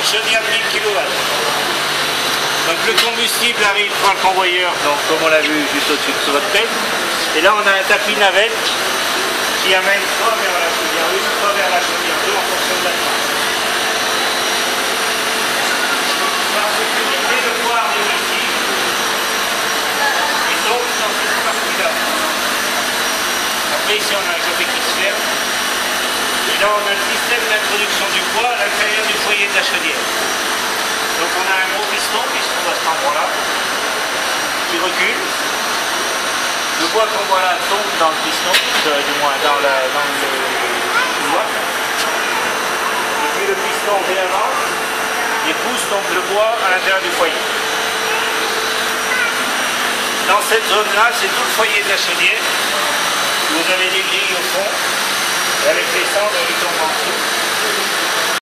chaudière de 1000 kW. Donc le combustible arrive par le convoyeur, donc comme on l'a vu juste au-dessus de votre tête. Et là on a un tapis navette qui amène soit vers la chaudière 1, soit vers la chaudière 2 en fonction de la demande. Par sécurité, le poids arrive ici et tombe dans cette partie-là. Après ici on a un côté qui se ferme. Et là on a le système d'introduction du poids à l'intérieur du foyer de la chaudière. Donc on a un gros piston qui se trouve à cet endroit-là, qui recule. Le bois qu'on voit là tombe dans le piston, du moins dans le bois. Et puis le piston réavance et pousse donc le bois à l'intérieur du foyer. Dans cette zone-là, c'est tout le foyer de la chaudière. Vous avez des grilles au fond, et avec les cendres qui tombent en dessous.